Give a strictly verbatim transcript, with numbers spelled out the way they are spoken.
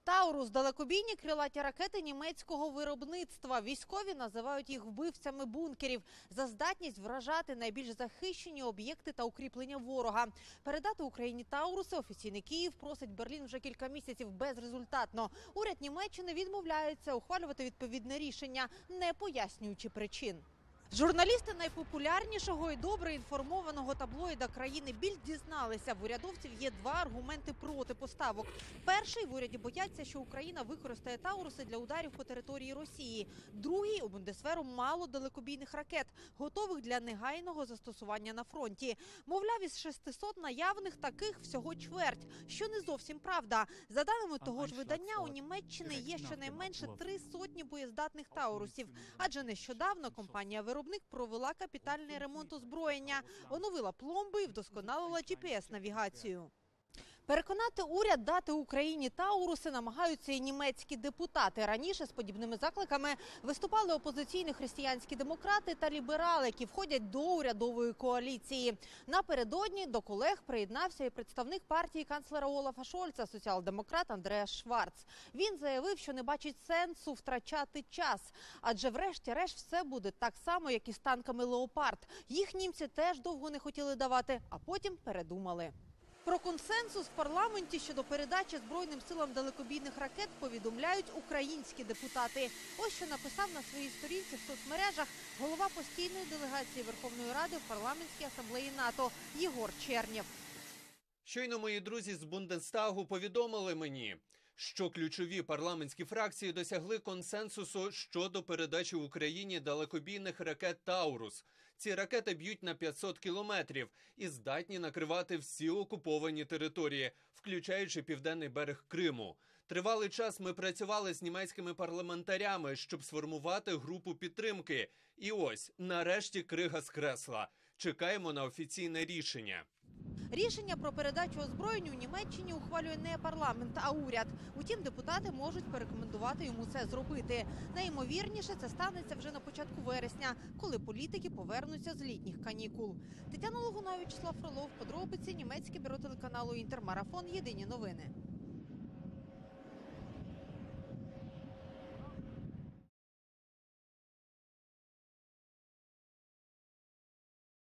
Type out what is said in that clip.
Таурус – далекобійні крилаті ракети німецького виробництва. Військові називають їх вбивцями бункерів за здатність вражати найбільш захищені об'єкти та укріплення ворога. Передати Україні Тауруси офіційний Київ просить Берлін вже кілька місяців безрезультатно. Уряд Німеччини відмовляється ухвалювати відповідне рішення, не пояснюючи причин. Журналісти найпопулярнішого і добре інформованого таблоїда країни Більд дізналися, в урядовців є два аргументи проти поставок. Перший – в уряді бояться, що Україна використає Тауруси для ударів по території Росії. Другий – у Бундесверу мало далекобійних ракет, готових для негайного застосування на фронті. Мовляв, із шестисот наявних таких всього чверть, що не зовсім правда. За даними того ж видання, у Німеччині є щонайменше три сотні боєздатних Таурусів, адже нещодавно компанія виробництва провела капітальний ремонт озброєння, оновила пломби і вдосконалила джі пі ес-навігацію. Переконати уряд дати Україні Тауруси намагаються і німецькі депутати. Раніше з подібними закликами виступали опозиційні християнські демократи та ліберали, які входять до урядової коаліції. Напередодні до колег приєднався і представник партії канцлера Олафа Шольца, соціал-демократ Андреас Шварц. Він заявив, що не бачить сенсу втрачати час, адже врешті-решт все буде так само, як і з танками «Леопард». Їх німці теж довго не хотіли давати, а потім передумали. Про консенсус в парламенті щодо передачі Збройним силам далекобійних ракет повідомляють українські депутати. Ось що написав на своїй сторінці в соцмережах голова постійної делегації Верховної Ради в парламентській асамблеї НАТО Єгор Чернєв. Щойно мої друзі з Бундестагу повідомили мені, що ключові парламентські фракції досягли консенсусу щодо передачі Україні далекобійних ракет «Таурус». Ці ракети б'ють на п'ятсот кілометрів і здатні накривати всі окуповані території, включаючи південний берег Криму. Тривалий час ми працювали з німецькими парламентарями, щоб сформувати групу підтримки. І ось, нарешті, крига з кресла. Чекаємо на офіційне рішення. Рішення про передачу озброєнь у Німеччині ухвалює не парламент, а уряд. Утім, депутати можуть порекомендувати йому це зробити. Найімовірніше, це станеться вже на початку вересня, коли політики повернуться з літніх канікул. Тетяна Логунова, Вячеслав Фролов, подробиці, німецьке бюро телеканалу «Інтермарафон», єдині новини.